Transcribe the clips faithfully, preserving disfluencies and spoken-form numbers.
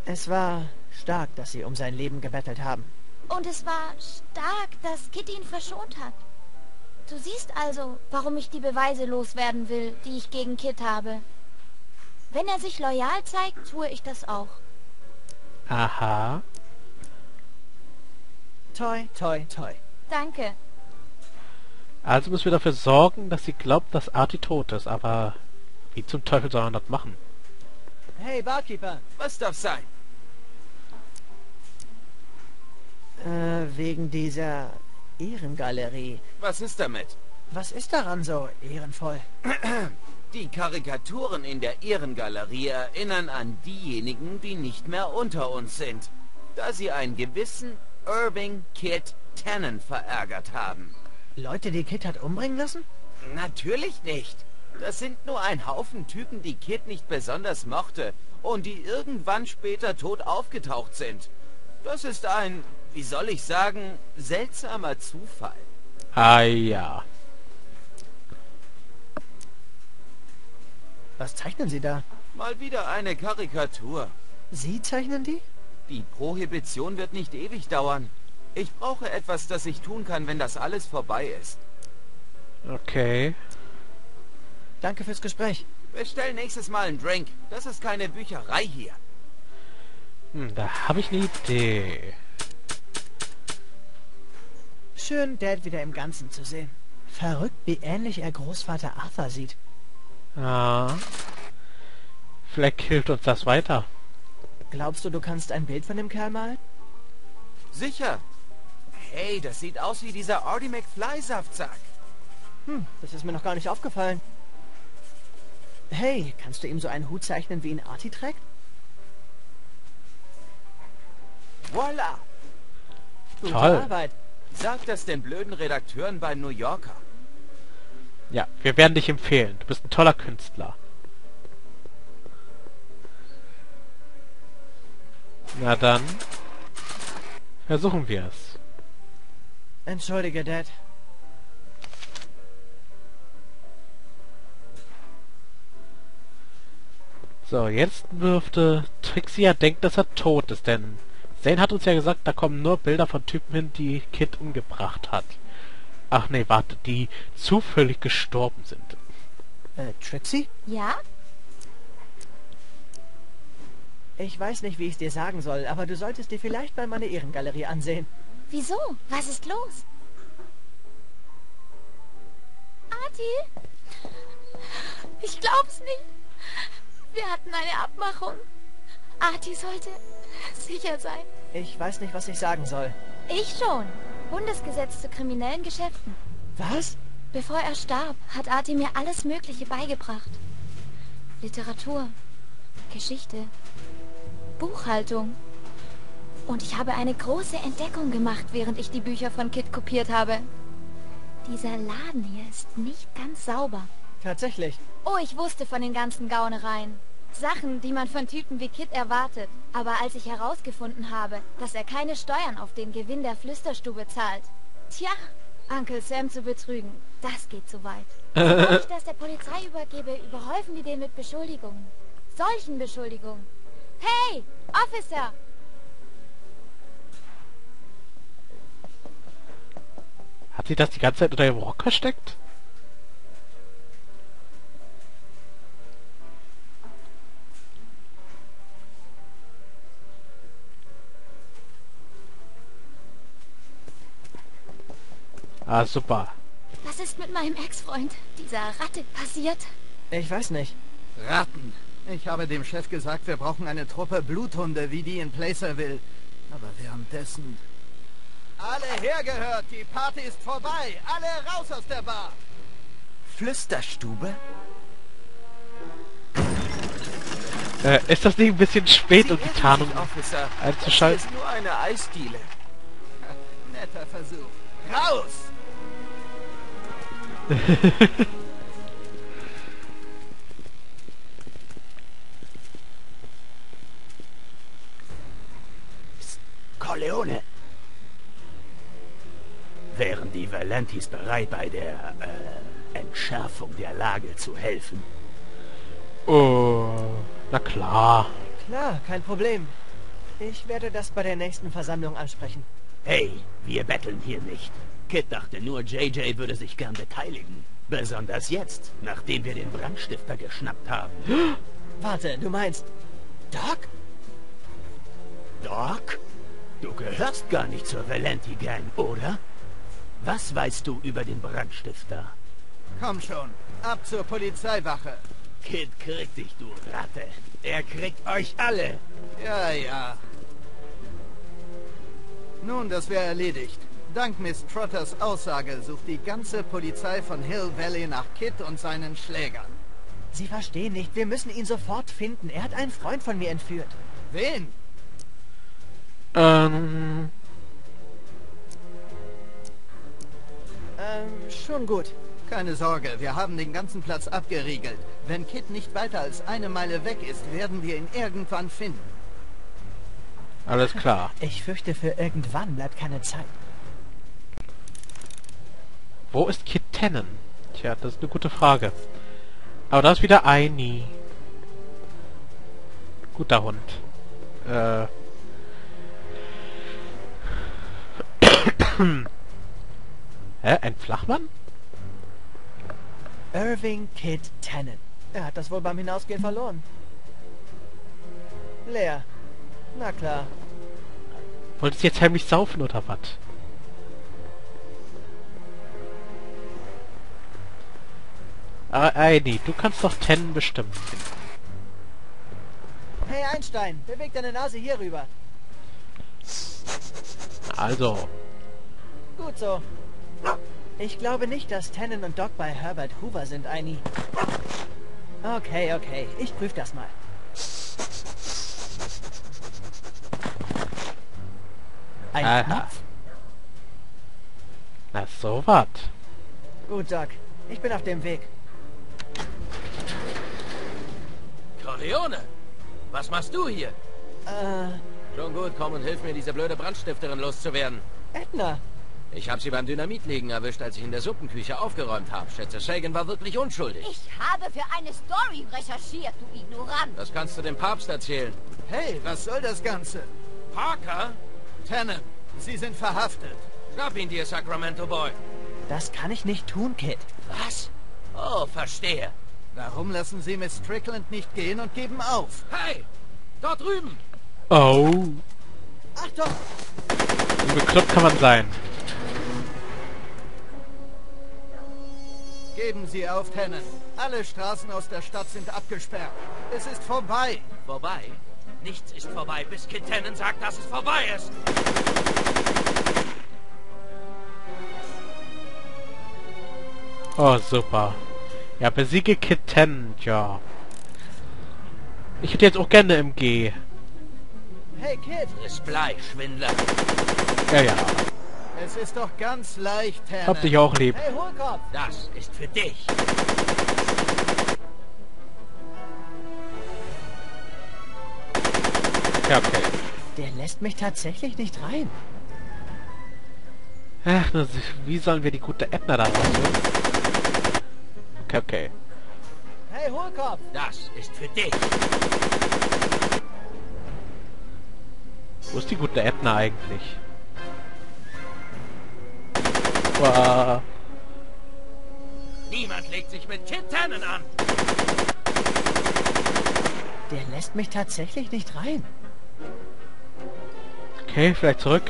Es war stark, dass sie um sein Leben gebettelt haben. Und es war stark, dass Kit ihn verschont hat. Du siehst also, warum ich die Beweise loswerden will, die ich gegen Kit habe. Wenn er sich loyal zeigt, tue ich das auch. Aha. Toi, toi, toi. Danke. Also müssen wir dafür sorgen, dass sie glaubt, dass Artie tot ist. Aber wie zum Teufel soll man das machen? Hey, Barkeeper. Was darf sein? Äh, wegen dieser Ehrengalerie. Was ist damit? Was ist daran so ehrenvoll? Die Karikaturen in der Ehrengalerie erinnern an diejenigen, die nicht mehr unter uns sind, da sie einen gewissen Irving Kit Tannen verärgert haben. Leute, die Kit hat umbringen lassen? Natürlich nicht. Das sind nur ein Haufen Typen, die Kit nicht besonders mochte und die irgendwann später tot aufgetaucht sind. Das ist ein, wie soll ich sagen, seltsamer Zufall. Ah ja. Was zeichnen Sie da? Mal wieder eine Karikatur. Sie zeichnen die? Die Prohibition wird nicht ewig dauern. Ich brauche etwas, das ich tun kann, wenn das alles vorbei ist. Okay. Danke fürs Gespräch. Bestell nächstes Mal einen Drink. Das ist keine Bücherei hier. Hm, da habe ich eine Idee. Schön, Dad wieder im Ganzen zu sehen. Verrückt, wie ähnlich er Großvater Arthur sieht. Ah. Vielleicht hilft uns das weiter. Glaubst du, du kannst ein Bild von dem Kerl malen? Sicher. Hey, das sieht aus wie dieser Artie McFly-Saftsack. Hm, das ist mir noch gar nicht aufgefallen. Hey, kannst du ihm so einen Hut zeichnen, wie ihn Artie trägt? Voila! Gute Toll. Arbeit. Sag das den blöden Redakteuren beim New Yorker. Ja, wir werden dich empfehlen. Du bist ein toller Künstler. Na dann. Versuchen wir es. Entschuldige, Dad. So, jetzt dürfte Trixie ja denken, dass er tot ist, denn Zane hat uns ja gesagt, da kommen nur Bilder von Typen hin, die Kit umgebracht hat. Ach nee, warte, die zufällig gestorben sind. Äh, Trixie? Ja? Ich weiß nicht, wie ich es dir sagen soll, aber du solltest dir vielleicht mal meine Ehrengalerie ansehen. Wieso? Was ist los? Artie? Ich glaub's nicht. Wir hatten eine Abmachung. Artie sollte sicher sein. Ich weiß nicht, was ich sagen soll. Ich schon. Bundesgesetz zu kriminellen Geschäften. Was? Bevor er starb, hat Artie mir alles Mögliche beigebracht. Literatur, Geschichte, Buchhaltung. Und ich habe eine große Entdeckung gemacht, während ich die Bücher von Kit kopiert habe. Dieser Laden hier ist nicht ganz sauber. Tatsächlich. Oh, ich wusste von den ganzen Gaunereien. Sachen, die man von Typen wie Kit erwartet. Aber als ich herausgefunden habe, dass er keine Steuern auf den Gewinn der Flüsterstube zahlt. Tja, Onkel Sam zu betrügen, das geht zu weit. Bevor ich das der Polizei übergebe, überhäufen die den mit Beschuldigungen. Solchen Beschuldigungen. Hey, Officer! Hat sie das die ganze Zeit unter dem Rock versteckt? Ah, super. Was ist mit meinem Ex-Freund, dieser Ratte, passiert? Ich weiß nicht. Ratten. Ich habe dem Chef gesagt, wir brauchen eine Truppe Bluthunde, wie die in Placerville. Aber währenddessen... Alle hergehört, die Party ist vorbei. Alle raus aus der Bar. Flüsterstube? Äh, ist das nicht ein bisschen spät, um Sie die irren Tarnung sich, Officer. einzuschalten? Das ist nur eine Eisdiele. Netter Versuch. Raus! Psst, Corleone. Wären die Valentis bereit, bei der äh, Entschärfung der Lage zu helfen? Oh, na klar. Klar, kein Problem. Ich werde das bei der nächsten Versammlung ansprechen. Hey, wir betteln hier nicht. Kid dachte nur, J J würde sich gern beteiligen. Besonders jetzt, nachdem wir den Brandstifter geschnappt haben. Warte, du meinst... Doc? Doc? Du gehörst gar nicht zur Valenti Gang, oder? Was weißt du über den Brandstifter? Komm schon, ab zur Polizeiwache. Kid kriegt dich, du Ratte. Er kriegt euch alle. Ja, ja. Nun, das wäre erledigt. Dank Miss Trotters Aussage sucht die ganze Polizei von Hill Valley nach Kid und seinen Schlägern. Sie verstehen nicht, wir müssen ihn sofort finden. Er hat einen Freund von mir entführt. Wen? Ähm... Ähm, schon gut. Keine Sorge, wir haben den ganzen Platz abgeriegelt. Wenn Kid nicht weiter als eine Meile weg ist, werden wir ihn irgendwann finden. Alles klar. Ich fürchte, für irgendwann bleibt keine Zeit. Wo ist Kid Tannen? Tja, das ist eine gute Frage. Aber da ist wieder Aini. Guter Hund. Äh... Hä? Ein Flachmann? Irving Kid Tannen. Er hat das wohl beim Hinausgehen verloren. Leer. Na klar. Wolltest du jetzt heimlich saufen oder was? Ah, Aini, du kannst doch Tannen bestimmen. Hey Einstein, beweg deine Nase hier rüber. Also, Gut so. Ich glaube nicht, dass Tannen und Doc bei Herbert Hoover sind, Aini. Okay, okay. Ich prüfe das mal. Ein Aha. Knopf? na so wat. Gut, Doc. Ich bin auf dem Weg. Corleone, was machst du hier? Äh, Schon gut, komm und hilf mir, diese blöde Brandstifterin loszuwerden. Edna. Ich habe sie beim Dynamitlegen erwischt, als ich in der Suppenküche aufgeräumt habe. Schätze, Sagan war wirklich unschuldig. Ich habe für eine Story recherchiert, du Ignorant. Das kannst du dem Papst erzählen. Hey, was soll das Ganze? Parker? Tannen, Sie sind verhaftet. Schnapp ihn dir, Sacramento Boy. Das kann ich nicht tun, Kid. Was? Oh, verstehe. Warum lassen Sie Miss Strickland nicht gehen und geben auf? Hey, dort drüben. Oh, Achtung! wie bekloppt kann man sein? Geben Sie auf, Tannen. Alle Straßen aus der Stadt sind abgesperrt. Es ist vorbei. Vorbei? Nichts ist vorbei, bis Kid Tannen sagt, dass es vorbei ist. Oh, super. Ja, besiege Kid Tannen, ja. Ich hätte jetzt auch gerne M G. Hey, Kid! Friss Blei, Schwindler. Ja, ja. Es ist doch ganz leicht, Tannen. Hab dich auch lieb. Hey, Hohlkopf! Das ist für dich. Ja, okay. Der lässt mich tatsächlich nicht rein. Ach, na, wie sollen wir die gute Edna da rausholen? Okay, okay. Hey, Hohlkopf! Das ist für dich. Wo ist die gute Edna eigentlich? Wow. Niemand legt sich mit Kid Tannen an. Der lässt mich tatsächlich nicht rein. Okay, vielleicht zurück.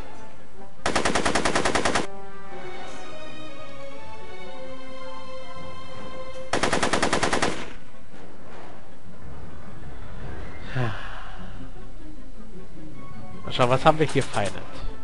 Mal schauen, was haben wir hier Feines?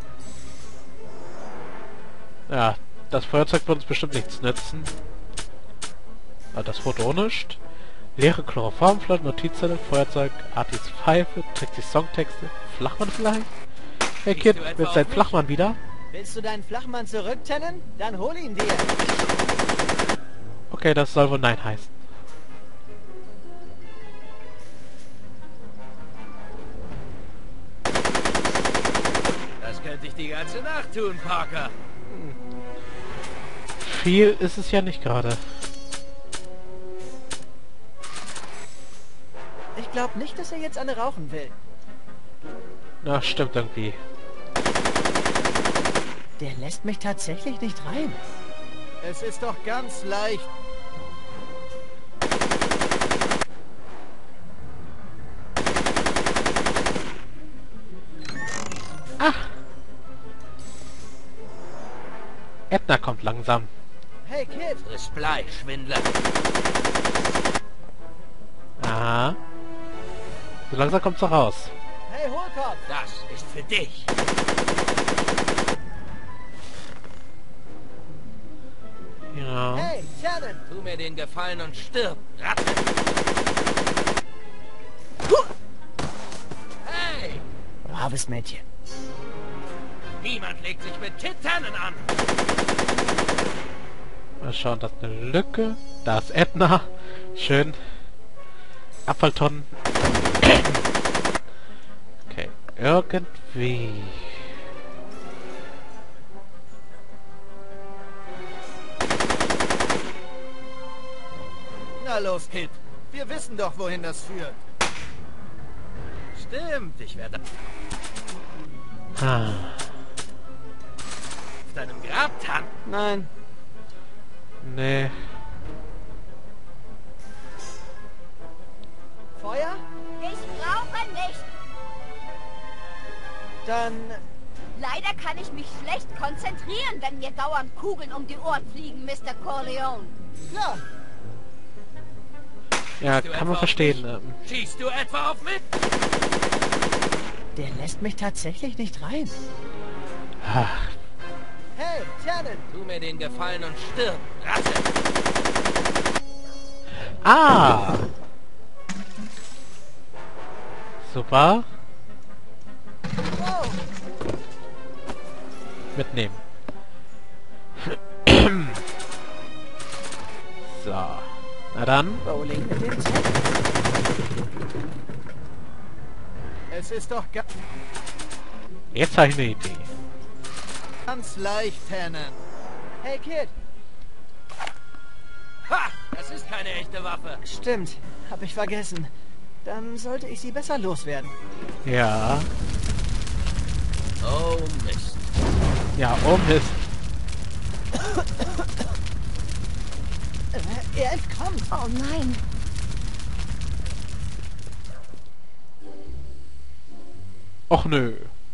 Ja, das Feuerzeug wird uns bestimmt nichts nützen. Aber das Foto nicht. Leere Chloroformflasche, Notizzettel, Feuerzeug, Artis Pfeife, Trixis Songtexte, Flachmann vielleicht? Hey Kid, du etwa willst du dein auf mich? Flachmann wieder? Willst du deinen Flachmann zurück, Tannen? Dann hol ihn dir. Okay, das soll wohl Nein heißen. Das könnte ich die ganze Nacht tun, Parker. Viel ist es ja nicht gerade. Ich glaube nicht, dass er jetzt eine rauchen will. Ja, stimmt irgendwie. Der lässt mich tatsächlich nicht rein. Es ist doch ganz leicht. Edna kommt langsam. Hey, Kid! Friss Blei, Schwindler. Aha. So langsam kommt sie raus. Hey, Hohlkopf! Das ist für dich. Ja. Hey, Shannon! Tu mir den Gefallen und stirb, Ratte. Hey! Braves Mädchen. Niemand legt sich mit Kit Tannen an. Mal schauen, das ist eine Lücke. Da ist Edna. Schön. Abfalltonnen. Okay, irgendwie. Na los, Kid. Wir wissen doch, wohin das führt. Stimmt, ich werde Ah. auf deinem Grab tanzen. Nein. Nee. Feuer? Ich brauche nicht. Dann... Leider kann ich mich schlecht konzentrieren, wenn mir dauernd Kugeln um die Ohren fliegen, Mister Corleone. Ja, Ja, Du kann man etwa verstehen. auf Ähm, mich? Schießt du etwa auf mich? der lässt mich tatsächlich nicht rein. ach, Hey, Shannon! Tu mir den Gefallen und stirb, Ratte. ah! Super. Wow! Mitnehmen. So. Na dann. Bowling mit dem Zettel. Es ist doch ga Jetzt habe ich eine Idee. ganz leicht, Tannen. Hey, Kid! Ha! Das ist keine echte Waffe. Stimmt, hab ich vergessen. Dann sollte ich sie besser loswerden. Ja. Oh Mist. Ja, oh Mist. Äh, er entkommt! Oh nein. Och nö.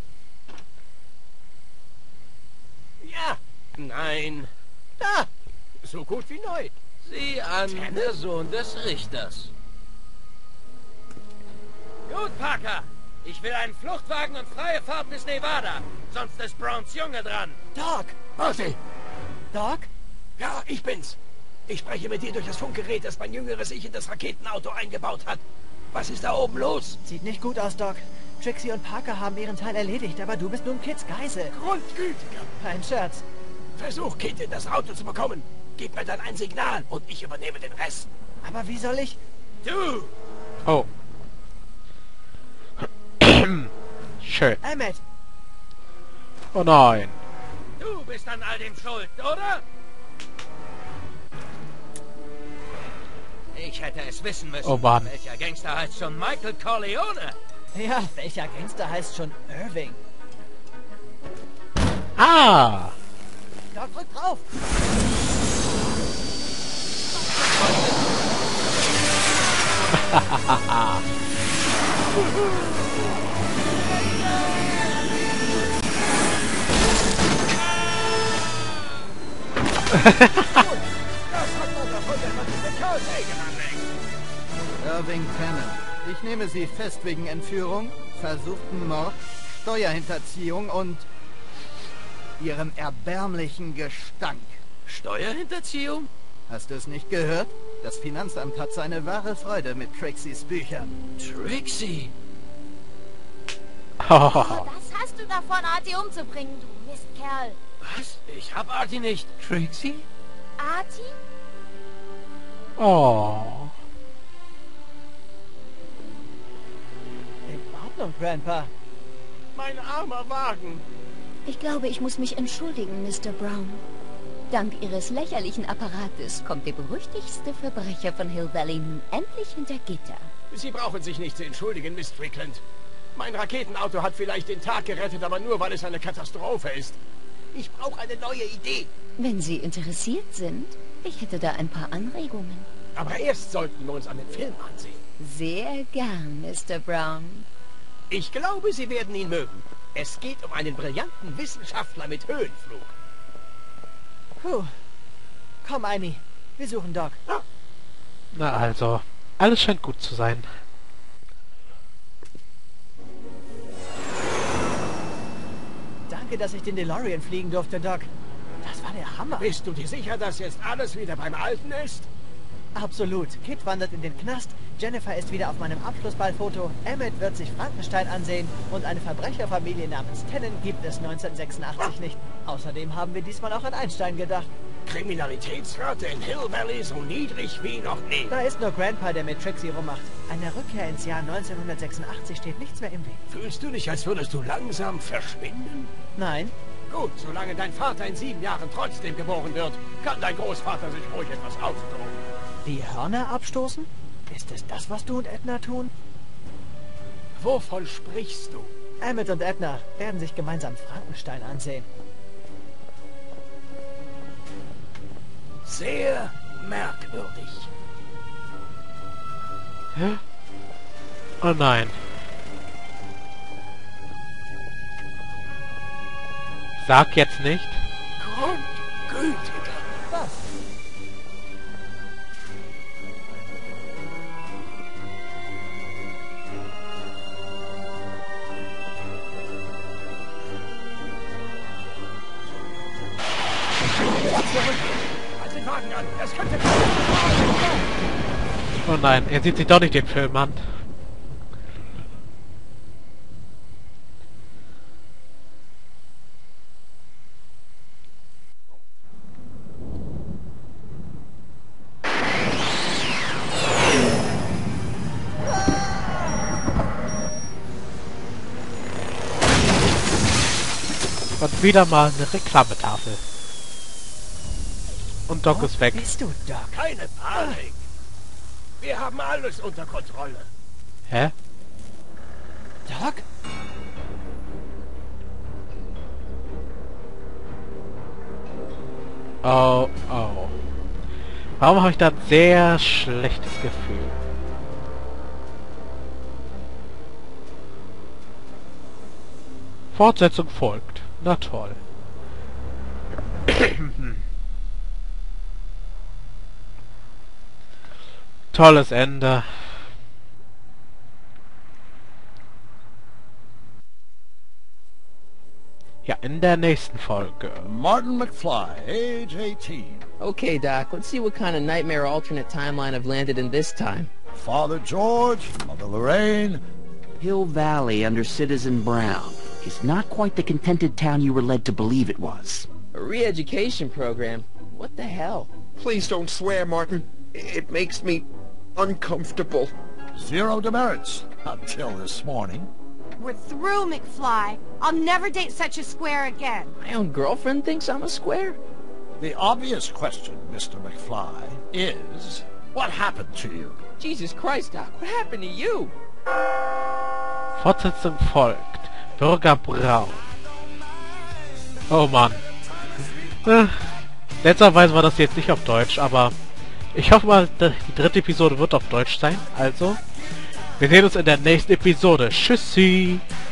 Ja. Nein. Da! So gut wie neu. Sieh an, der Sohn des Richters. Gut, Parker. Ich will einen Fluchtwagen und freie Fahrt bis Nevada. Sonst ist Browns Junge dran. Doc! Marty! Doc? Ja, ich bin's. Ich spreche mit dir durch das Funkgerät, das mein jüngeres Ich in das Raketenauto eingebaut hat. Was ist da oben los? Sieht nicht gut aus, Doc. Trixie und Parker haben ihren Teil erledigt, aber du bist nun Kids Geisel. Grundgütiger. Kein Scherz. Versuch, Kid in das Auto zu bekommen. Gib mir dann ein Signal und ich übernehme den Rest. Aber wie soll ich... Du! Oh. Schön. Emmett! Oh nein. Du bist an all dem schuld, oder? Ich hätte es wissen müssen. Oh Mann. Welcher Gangster heißt schon Michael Corleone? Ja, welcher Gangster heißt schon Irving? Ah! Doc, drück drauf! Irving Tannen. Ich nehme Sie fest wegen Entführung, versuchten Mord, Steuerhinterziehung und Ihrem erbärmlichen Gestank. Steuerhinterziehung? Hast du es nicht gehört? Das Finanzamt hat seine wahre Freude mit Trixies Büchern. Trixie? Oh. Was hast du davon, Artie umzubringen, du Mistkerl? Was? Ich hab Artie nicht. Trixie? Artie? Oh. In Ordnung, Grandpa. Mein armer Wagen. Ich glaube, ich muss mich entschuldigen, Mister Brown. Dank Ihres lächerlichen Apparates kommt der berüchtigste Verbrecher von Hill Valley nun endlich hinter Gitter. Sie brauchen sich nicht zu entschuldigen, Miss Strickland. Mein Raketenauto hat vielleicht den Tag gerettet, aber nur, weil es eine Katastrophe ist. Ich brauche eine neue Idee. Wenn Sie interessiert sind, ich hätte da ein paar Anregungen. Aber erst sollten wir uns einen Film ansehen. Sehr gern, Mister Brown. Ich glaube, Sie werden ihn mögen. Es geht um einen brillanten Wissenschaftler mit Höhenflug. Puh. Komm, Amy. Wir suchen Doc. Na also, alles scheint gut zu sein. Danke, dass ich den DeLorean fliegen durfte, Doc. Das war der Hammer. Bist du dir sicher, dass jetzt alles wieder beim Alten ist? Absolut. Kid wandert in den Knast, Jennifer ist wieder auf meinem Abschlussballfoto, Emmett wird sich Frankenstein ansehen und eine Verbrecherfamilie namens Tannen gibt es neunzehnhundertsechsundachtzig nicht. Außerdem haben wir diesmal auch an Einstein gedacht. Kriminalitätsrate in Hill Valley so niedrig wie noch nie. Da ist nur Grandpa, der mit Trixie rummacht. Eine Rückkehr ins Jahr neunzehnhundertsechsundachtzig steht nichts mehr im Weg. Fühlst du dich, als würdest du langsam verschwinden? Nein. Gut, solange dein Vater in sieben Jahren trotzdem geboren wird, kann dein Großvater sich ruhig etwas ausdrucken. Die Hörner abstoßen? Ist es das, was du und Edna tun? Wovon sprichst du? Emmett und Edna werden sich gemeinsam Frankenstein ansehen. Sehr merkwürdig. Hä? Oh nein. Sag jetzt nicht. Grundgütiger. Was? Halt den Wagen an. Es könnte... Oh nein, er sieht sich doch nicht den Film an. Und wieder mal eine Reklametafel. Und Doc Wo ist weg. bist du, Doc? Keine Panik. Wir haben alles unter Kontrolle. Hä? Doc? Oh, oh. Warum habe ich da ein sehr schlechtes Gefühl? Fortsetzung folgt. Na toll. Tolles Ende. Ja, in der nächsten Folge. Martin McFly, age eighteen. Okay, Doc, let's see what kind of nightmare alternate timeline I've landed in this time. Father George, Mother Lorraine. Hill Valley under Citizen Brown is not quite the contented town you were led to believe it was. A re-education program? What the hell? Please don't swear, Martin. It makes me uncomfortable. Zero demerits until this morning. We're through, McFly. I'll never date such a square again. My own girlfriend thinks I'm a square? The obvious question, Mister McFly, is what happened to you? Jesus Christ, Doc, what happened to you? Fortsetzung folgt. Bürger Braun. Oh Mann. Äh, letzterweise war das jetzt nicht auf Deutsch, aber ich hoffe mal, die dritte Episode wird auf Deutsch sein. Also, wir sehen uns in der nächsten Episode. Tschüssi!